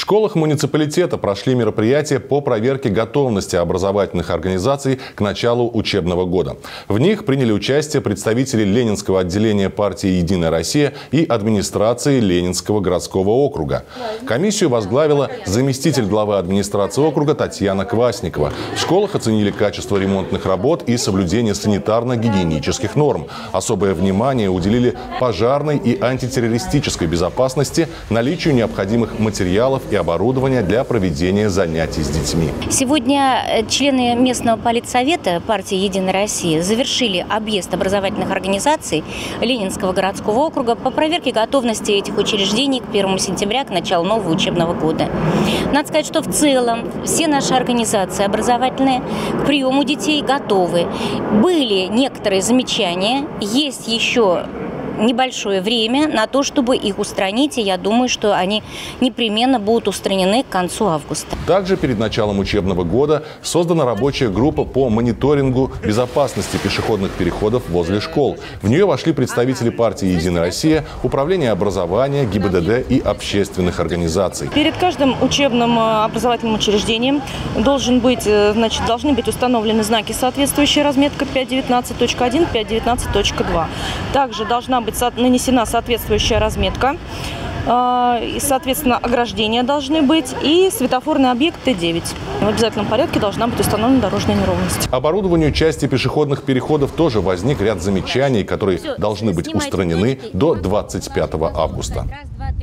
школах муниципалитета прошли мероприятия по проверке готовности образовательных организаций к началу учебного года. В них приняли участие представители Ленинского отделения партии «Единая Россия» и администрации Ленинского городского округа. Комиссию возглавила заместитель главы администрации округа Татьяна Квасникова. В школах оценили качество ремонтных работ и соблюдение санитарно-гигиенических норм. Особое внимание уделили пожарной и антитеррористической безопасности, наличию необходимых материалов и оборудования для проведения занятий с детьми. Сегодня члены местного политсовета партии «Единая Россия» завершили объезд образовательных организаций Ленинского городского округа по проверке готовности этих учреждений к 1 сентября, к началу нового учебного года. Надо сказать, что в целом все наши организации образовательные к приему детей готовы. Были некоторые замечания, есть еще небольшое время на то, чтобы их устранить, и я думаю, что они непременно будут устранены к концу августа. Также перед началом учебного года создана рабочая группа по мониторингу безопасности пешеходных переходов возле школ. В нее вошли представители партии «Единая Россия», управления образования, ГИБДД и общественных организаций. Перед каждым учебным образовательным учреждением должны быть установлены знаки, соответствующие разметка 5.19.1, 5.19.2. Также должна быть нанесена соответствующая разметка, и, соответственно, ограждения должны быть и светофорный объект Т9. В обязательном порядке должна быть установлена дорожная неровность. Оборудованию части пешеходных переходов тоже возник ряд замечаний, которые должны быть устранены до 25 августа.